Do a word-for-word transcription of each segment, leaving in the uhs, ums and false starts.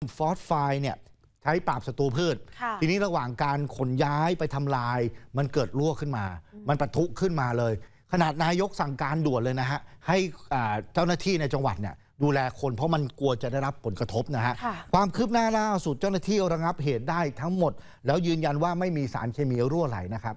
ฟอสไฟด์เนี่ยใช้ปราบศัตรูพืชทีนี้ระหว่างการขนย้ายไปทำลายมันเกิดรั่วขึ้นมามันปะทุขึ้นมาเลยขนาดนายกสั่งการด่วนเลยนะฮะให้เจ้าหน้าที่ในจังหวัดเนี่ยดูแลคนเพราะมันกลัวจะได้รับผลกระทบนะฮะความคืบหน้าล่าสุดเจ้าหน้าที่ระงับเหตุได้ทั้งหมดแล้วยืนยันว่าไม่มีสารเคมีรั่วไหลนะครับ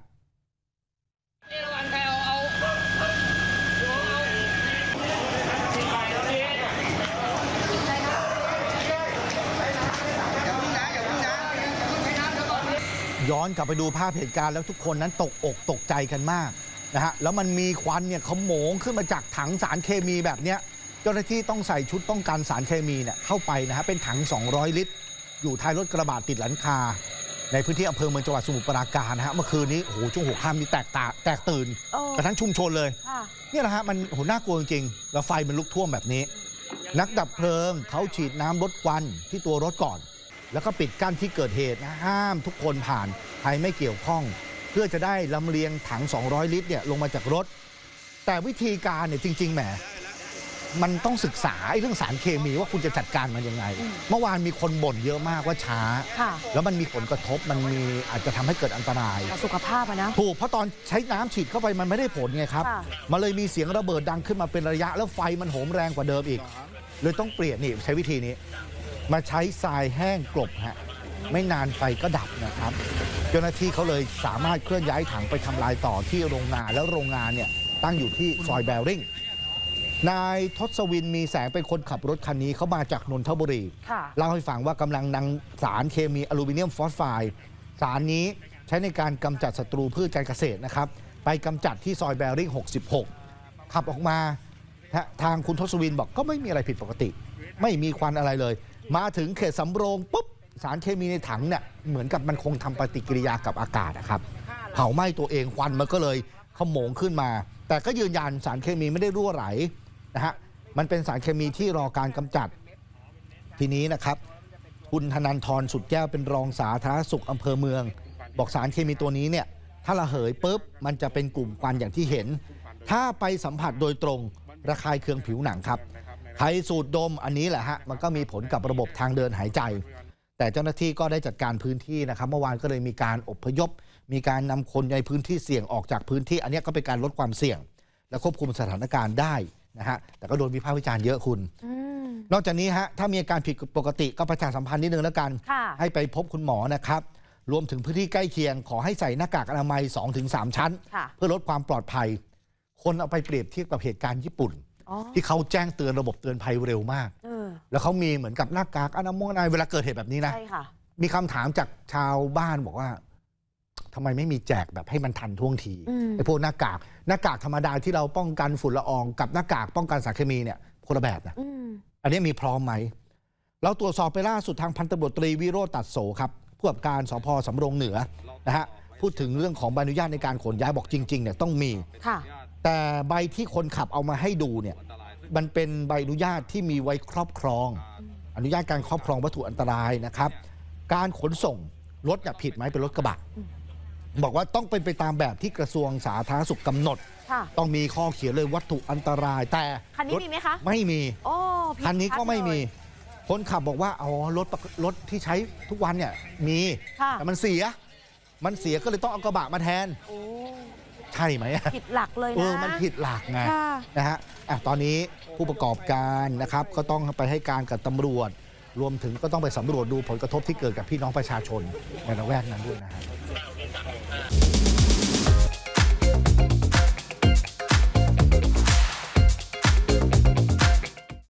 ย้อนกลับไปดูภาพเหตุการณ์แล้วทุกคนนั้นตกอกตกใจกันมากนะฮะแล้วมันมีควันเนี่ยขโมงขึ้นมาจากถังสารเคมีแบบเนี้ยเจ้าหน้าที่ต้องใส่ชุดป้องกันสารเคมีเนี่ยเข้าไปนะฮะเป็นถังสองร้อยลิตรอยู่ท้ายรถกระบะติดหลังคาในพื้นที่อำเภอเมืองจังหวัดสมุทรปราการนะฮะเมื่อคืนนี้โอ้โหช่วงหัวค่ำนี่แตกตาแตกตื่นกระทั่งชุมชนเลยเนี่ยนะฮะมันโหน่ากลัวจริงๆแล้วไฟมันลุกท่วมแบบนี้นักดับเพลิงเขาฉีดน้ำลดควันที่ตัวรถก่อนแล้วก็ปิดกั้นที่เกิดเหตุนะห้ามทุกคนผ่านใครไม่เกี่ยวข้องเพื่อจะได้ลำเลียงถังสองร้อยลิตรเนี่ยลงมาจากรถแต่วิธีการเนี่ยจริงๆแหมมันต้องศึกษาเรื่องสารเคมีว่าคุณจะจัดการมันยังไงเมื่อวานมีคนบ่นเยอะมากว่าช้าแล้วมันมีผลกระทบมันมีอาจจะทำให้เกิดอันตรายสุขภาพนะถูกเพราะตอนใช้น้ำฉีดเข้าไปมันไม่ได้ผลไงครับมันเลยมีเสียงระเบิดดังขึ้นมาเป็นระยะแล้วไฟมันโหมแรงกว่าเดิมอีกเลยต้องเปลี่ยนนี่ใช้วิธีนี้มาใช้ทรายแห้งกลบฮะไม่นานไฟก็ดับนะครับเจ้าหน้าที่เขาเลยสามารถเคลื่อนย้ายถังไปทำลายต่อที่โรงงานแล้วโรงงานเนี่ยตั้งอยู่ที่ซอยแบริ่งนายทศวินมีแสงเป็นคนขับรถคันนี้เขามาจากนนทบุรีเล่าให้ฟังว่ากำลังนำสารเคมีอลูมิเนียมฟอสไฟด์สารนี้ใช้ในการกำจัดศัตรูพืชการเกษตรนะครับไปกำจัดที่ซอยแบริ่งหกสิบหกขับออกมาทางคุณทศวินบอกก็ไม่มีอะไรผิดปกติไม่มีควันอะไรเลยมาถึงเขตสำโรงปุ๊บสารเคมีในถังเนี่ยเหมือนกับมันคงทำปฏิกิริยากับอากาศนะครับเผาไหม้ตัวเองควันมันก็เลยขโมงขึ้นมาแต่ก็ยืนยันสารเคมีไม่ได้รั่วไหลนะฮะมันเป็นสารเคมีที่รอการกำจัดทีนี้นะครับคุณธนันทรสุดแก้วเป็นรองสาธารณสุขอำเภอเมืองบอกสารเคมีตัวนี้เนี่ยถ้าระเหยปุ๊บมันจะเป็นกลุ่มควันอย่างที่เห็นถ้าไปสัมผัสโดยตรงระคายเคืองผิวหนังครับใครสูดดมอันนี้แหละฮะมันก็มีผลกับระบบทางเดินหายใจแต่เจ้าหน้าที่ก็ได้จัดการพื้นที่นะครับเมื่อวานก็เลยมีการอพยพมีการนำคนในพื้นที่เสี่ยงออกจากพื้นที่อันนี้ก็เป็นการลดความเสี่ยงและควบคุมสถานการณ์ได้นะฮะแต่ก็โดนวิพากษ์วิจารณ์เยอะคุณนอกจากนี้ฮะถ้ามีอาการผิดปกติก็ประชาสัมพันธ์นิดนึงแล้วกันให้ไปพบคุณหมอนะครับรวมถึงพื้นที่ใกล้เคียงขอให้ใส่หน้ากากอนามัย สองถึงสาม ชั้นเพื่อลดความปลอดภัยคนเอาไปเปรียบเทียบกับเหตุการณ์ญี่ปุ่นที่เขาแจ้งเตือนระบบเตือนภัยเร็วมากแล้วเขามีเหมือนกับหน้ากากอนามัยเวลาเกิดเหตุแบบนี้นะมีคำถามจากชาวบ้านบอกว่าทำไมไม่มีแจกแบบให้มันทันท่วงทีไอ้พวกหน้ากากหน้ากากธรรมดาที่เราป้องกันฝุ่นละอองกับหน้ากากป้องกันสารเคมีเนี่ยคนละแบบนะอันนี้มีพร้อมไหมเราตรวจสอบไปล่าสุดทางพันตำรวจตรีวิโรจน์ตัดโสครับผู้กำกับการสภ.สำโรงเหนือนะฮะพูดถึงเรื่องของใบอนุญาตในการขนย้ายบอกจริงๆเนี่ยต้องมีแต่ใบที่คนขับเอามาให้ดูเนี่ยมันเป็นใบอนุญาตที่มีไว้ครอบครองอนุญาตการครอบครองวัตถุอันตรายนะครับการขนส่งรถเนี่ยผิดไหมเป็นรถกระบะบอกว่าต้องเป็นไปตามแบบที่กระทรวงสาธารณสุขกำหนดต้องมีข้อเขียนเลยวัตถุอันตรายแต่คันนี้มีไหมคะไม่มีคันนี้ก็ไม่มีคนขับบอกว่าอ๋อรถรถที่ใช้ทุกวันเนี่ยมีแต่มันเสียมันเสียก็เลยต้องเอากระบะมาแทนใช่ไหมผิดหลักเลยนะเออมันผิดหลักไงนะฮะตอนนี้ผู้ประกอบการนะครับก็ต้องไปให้การกับตำรวจรวมถึงก็ต้องไปสำรวจดูผลกระทบที่เกิดกับพี่น้องประชาชนในละแวกนั้นด้วยนะฮะ